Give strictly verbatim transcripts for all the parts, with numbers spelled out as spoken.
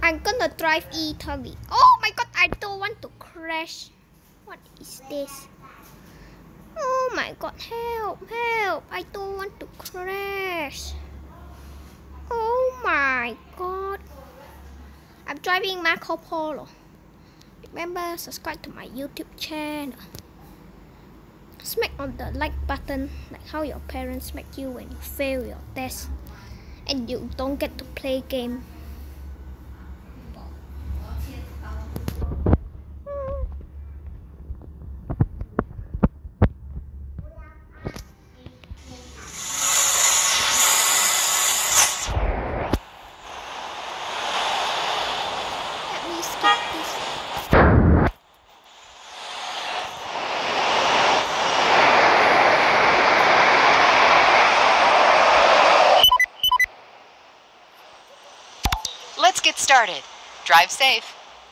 I'm gonna drive Italy. Oh my god, I don't want to crash. What is this? Oh my god, help, help. I don't want to crash. Oh my god. I'm driving Marco Polo. Remember, subscribe to my YouTube channel. Smack on the like button, like how your parents smack you when you fail your test and you don't get to play game. Let me skip this. Let's get started. Drive safe.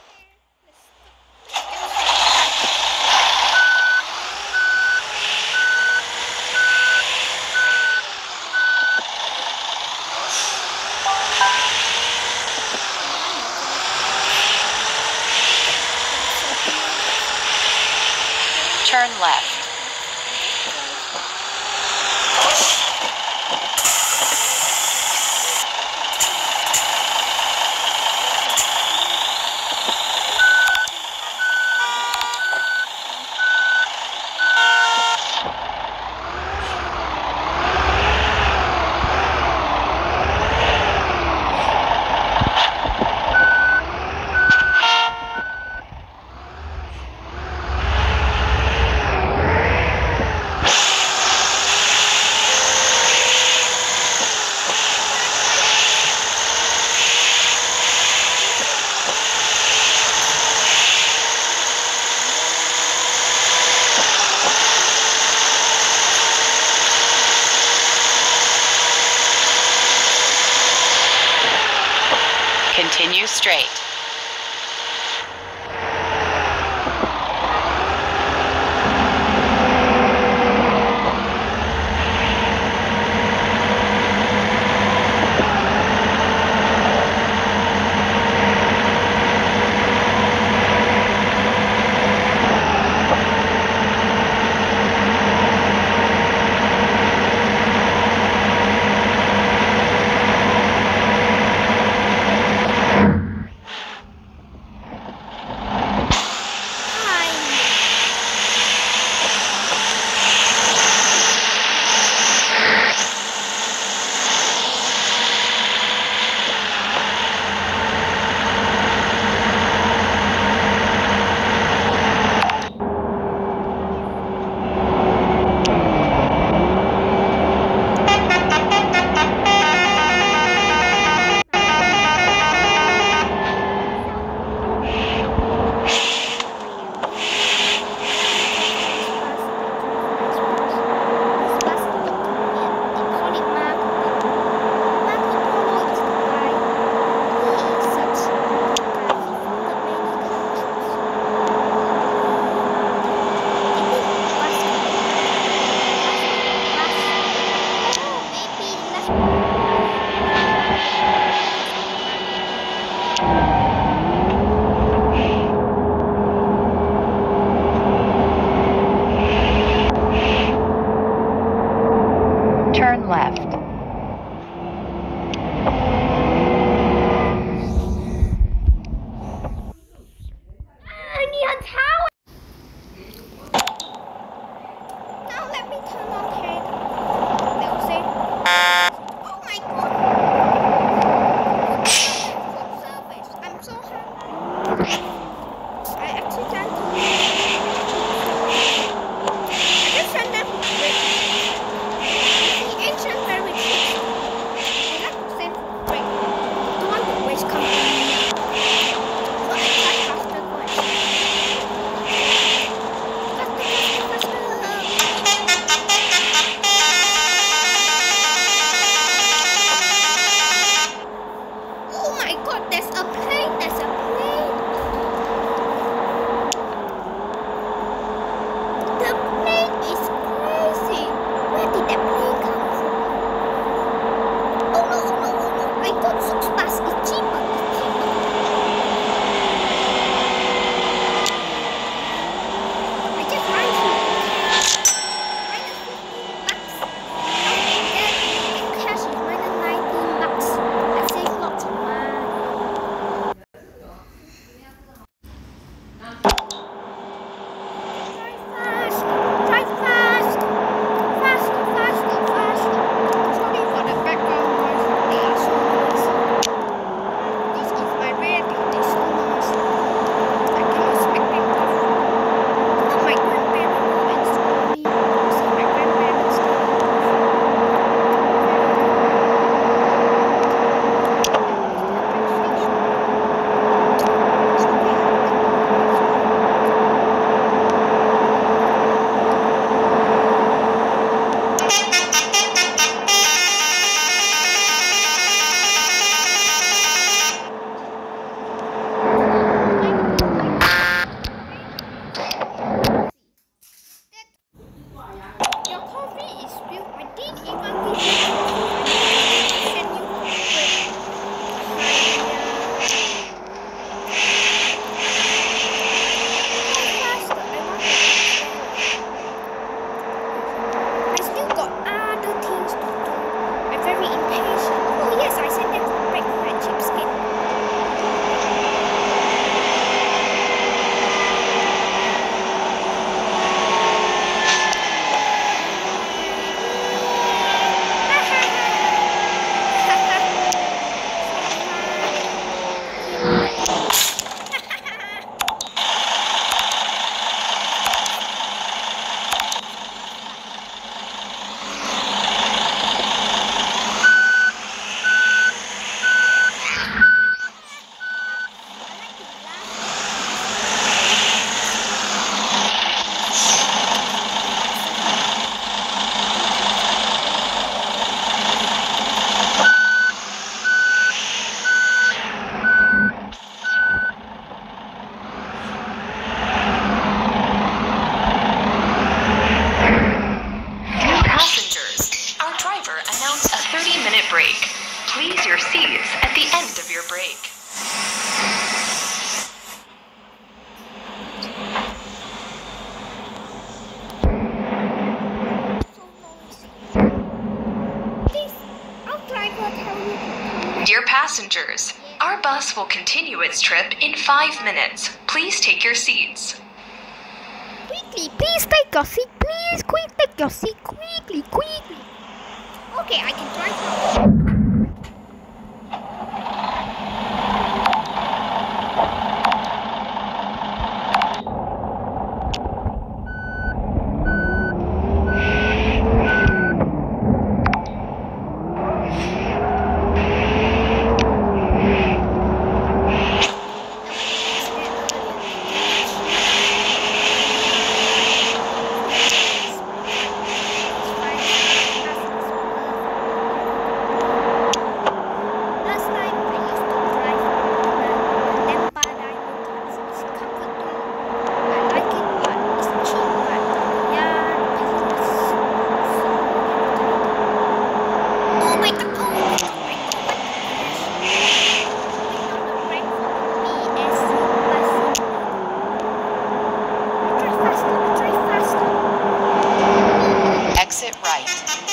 Turn left. Continue straight. Turn left. Neon Tower! Now let me turn on camera. They'll say, oh my god! Food service. I'm so happy. I accidentally. I just sent them with the ancient very cheap. They like to send break. Don't want to waste company. So I try faster going. Oh my god, there's a plane, there's a plane. The plane is crazy. Where did that plane come from? Oh no, oh no, oh no. I got six bus, it's cheaper, it's cheaper. brake. Please, our driver tell you to come. Dear passengers, our bus will continue its trip in five minutes. Please take your seats. Quickly, please take your seat. Please, quick, take your seat. Quickly, quickly. Okay, I can drive now. Exit right.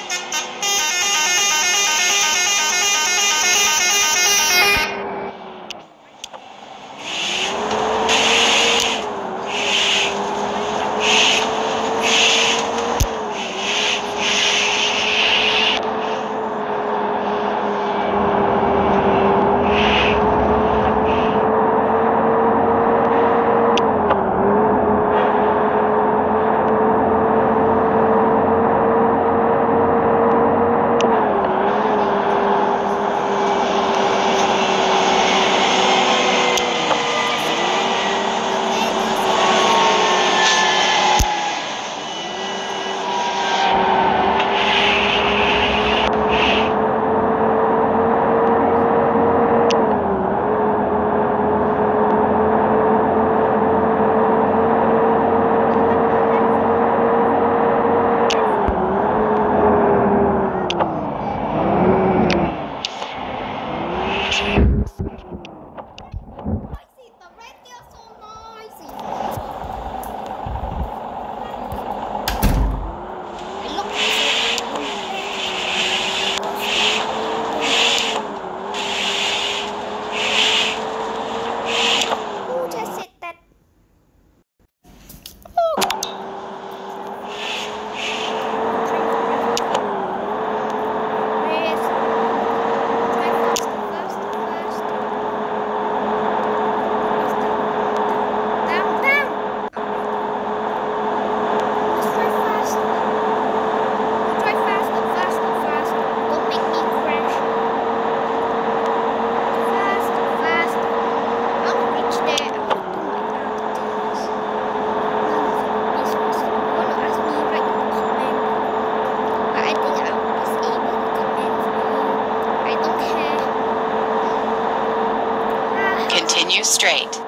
Continue straight.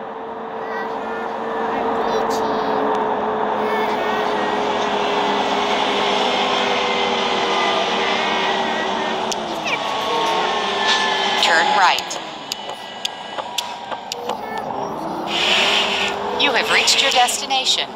Turn right. You have reached your destination.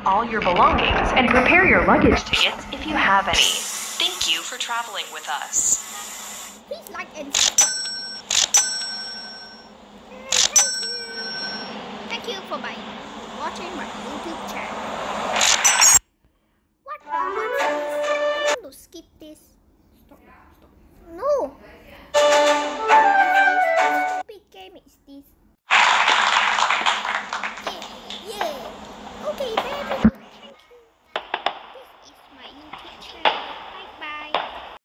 all your belongings and prepare your luggage tickets if you have any. Thank you for traveling with us. Please like and subscribe. Thank you for my, watching my YouTube channel. What the? I want to skip